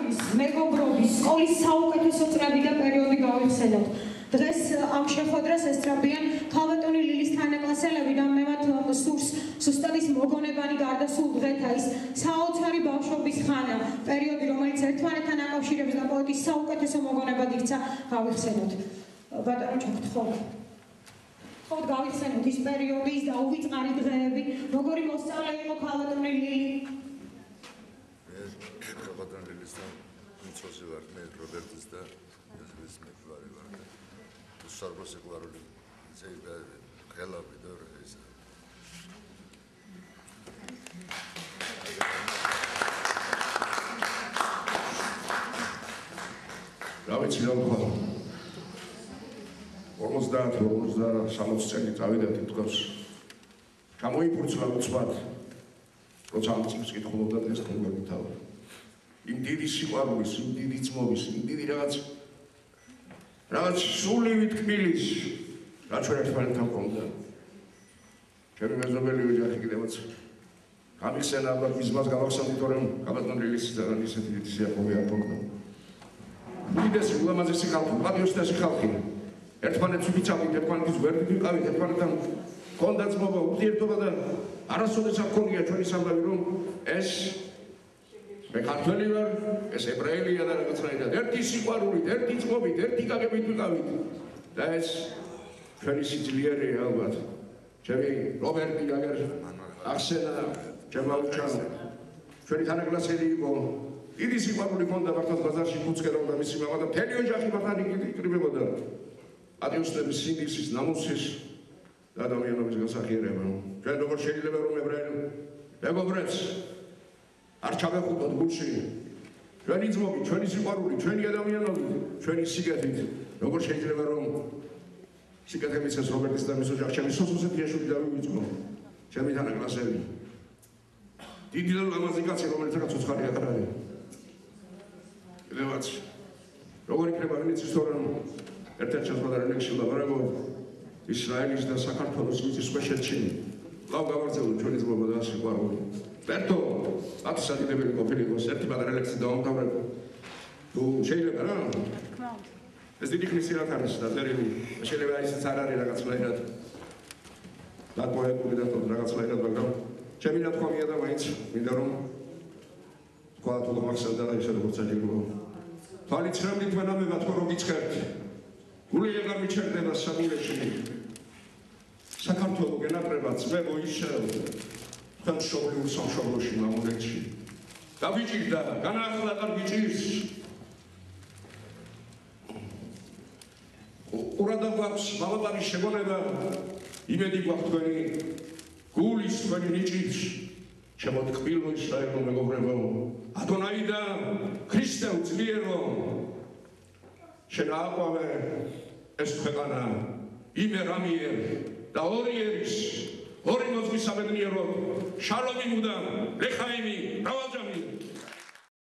მამის, მეგობრობის, სკოლის საუკეთესო წლები და პერიოდი გავიხსენოთ. დღეს ამ შეხვედრას ესწრებიან ქალბატონი ლილის თანაკლასელები და მე მათ სურს ზუსტად ის მოგონებანი გარდასულ დღეთა ის საოცარი ბავშვობის ხანა, პერიოდი, რომელიც ერთმანეთთან აკავშირებს და პოეტის საუკეთესო მოგონებად იქცა გავიხსენოთ. ბატონო ჩაგთხოვთ. ხოთ გავიხსენოთ ის პერიოდი, ის დაუვიწყარი დღეები, როგორი მოსწავლე იყო ქალბატონი ლილი. ქალბატონი ლილის და მიწოზე ვარ, მე რობერტის და ეს მეფარი ვარ. სარბოს ეკვარული ზედა ხელავი და ეს რა ვიცი რა ვქო 50-60 წელი წავიდა თითქოს გამოიფურცლა უცბად როცა ამ წელს კითხულობდა ეს თქვენი თავი იმ დიდი სიყვარულის, იმ დიდი ძმობის, იმ დიდი რაღაც სულივით კბილის რა ჩვენ ერთმანეთთან გვქონდა ჩემი მეზობელი ოჯახი კიდევაც გამიხსენა ალბათ მიზმას გავახსენდით რომ ქალბატონი ლილის ძალიან ისეთი დიდი სიახლოვე არ მქონდა უდიდესი ულამაზესი ხალხი პატრიოტული ხალხი ერთმანეთს ვიცავდით ერთმანეთის გვერდით ვიყავით ერთმანეთთან მქონდა ძმობა ურთიერთობა და არასოდეს არ მქონია ჩვენი სამბავი რომ ეს მე ქართველი ვარ, ეს ებრაელია და რაღაცნაირად ერთი სიყვარულით, ერთი ძმობით, ერთი გაგებით ვიყავით და ეს ჩვენი სიძლიერეა ალბათ. ჩემი რობერტი აგერ ახსენა ჯემალჩან ჩვენი თანაკლასელი იყო. დიდი სიყვარული ჰქონდა მართლაც ბაზარში ფუცკერავდა მისი მამა და მთელი ოჯახი მართლა იკრიბებოდა. პატრიოტების სინდისის, ნამუსის და ადამიანობის გასახიერება. ჩვენ როგორ შეიძლება რომ ებრაელი მეგობრებს არ ჩავეხუტოთ გულში ჩვენი ძმობით, ჩვენი სიყვარული, ჩვენი ადამიანობით, ჩვენი სიგეთით როგორ შეიძლება რომ სიგეთე მისცეს რობერტის და მის ოჯახს ჩემი სოსოსეთიაშვილი დავივიწყო ჩემი თანაკლასელი დიდი და ლამაზი კაცი რომელიც რაღაც უცხარი აღარ არის კიდევაც როგორ იქნება ვინც ის თორემ ერთ-ერთ ჩასვადარენ ექშილდა მაგრამ ისრაელის და საქართველოს მიწის ქვეშეთში ლავ გავარძელო ჩვენი ძმობა და სიყვარული ერთო ათსადიდებელი ყოფილიყოს ერთი პატარა დაუმთავრებო თუ შეიძლება რა ეს დიდი ხნის რა არის და წერილი შეიძლება ისიც არ არის რაღაცნაირად დაკოებული და რაღაცნაირად მაგრამ ჩემი ნათქვამია და მაინც მინდა რომ თქვა თუ გამახსენდა და ისე როგორც საჭიროა თვალით ცრემდით მენამებად ხო რომ გიცხერთ გული ეგარ მიჩერდება საგულეში საქართველო გენატრებაც მე მოიშევ სამშობლოურ სამშობლოში მამულეთში დავიჭირდა განაახლა და ვიჭირს ყურადა გვაქვს მამაპარის შეგონება იმედი გვაქვს თქვენი გულის თქვენი ნიჭით შემოთქმილო ისრაელო მეგობრებო ადონაი და ქრისტე უძლიერო შენ აყვავე ეს ქვეყანა იმე რამიერ და ორიერის ორი მოძღვის სამედნიერო შალომი მუდამ ლეხაიმი რავალჯამი